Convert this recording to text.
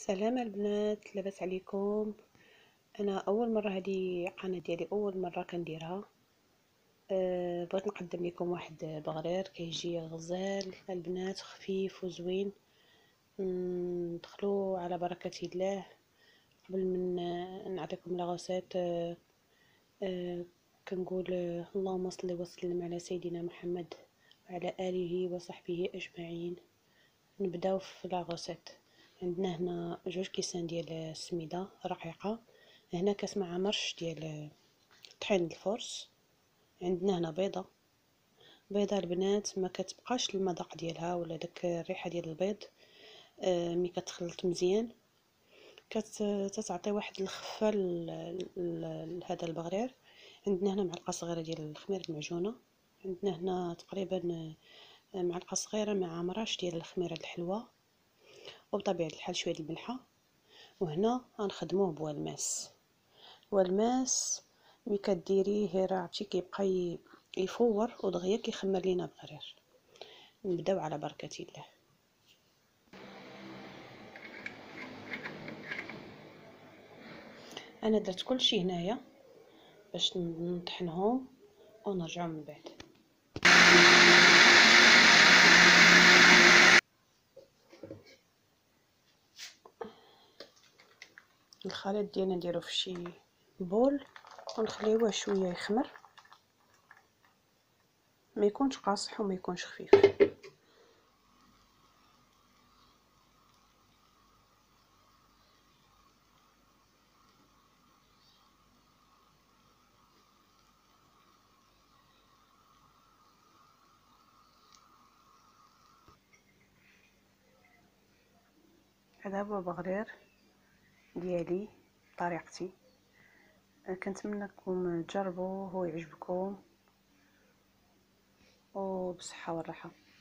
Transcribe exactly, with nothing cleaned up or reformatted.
سلام البنات، لاباس عليكم؟ انا اول مره هذه قناه ديالي اول مره كنديرها. أه بغيت نقدم لكم واحد بغرير كيجي غزال البنات، خفيف وزوين. ندخلوا على بركه الله. قبل من آه، نعطيكم لاغوسيت، أه أه كنقول آه، اللهم صل وسلم على سيدنا محمد وعلى اله وصحبه اجمعين. نبداو في لاغوسيت. عندنا هنا جوج كيسان ديال السميده رقيقه، هنا كاس مع مرش ديال طحين الفرص، عندنا هنا بيضه. بيضه البنات ما كتبقاش المذاق ديالها ولا داك الريحه ديال البيض. آه ملي كتخلط مزيان كتعطي واحد الخفه لهذا البغرير. عندنا هنا معلقه صغيره ديال الخميره المعجونه، عندنا هنا تقريبا معلقه صغيره مع مراش ديال الخميره الحلوه، وبطبيعه الحال شويه الملحه. وهنا غنخدموه بوالماس. والماس ملي كديريه راه عرفتي كيبقى يفور ودغيا كيخمر لينا بغرير. نبداو على بركه الله. انا درت كلشي هنايا باش نطحنهم ونرجعو من بعد. الخليط ديالنا نديرو في شي بول ونخليوه شويه يخمر، ما يكونش قاصح وما يكونش خفيف. هذا هو بغرير ديالي بطريقتي. كنتمنىكم تجربوه ويعجبكم، وبصحه والراحه.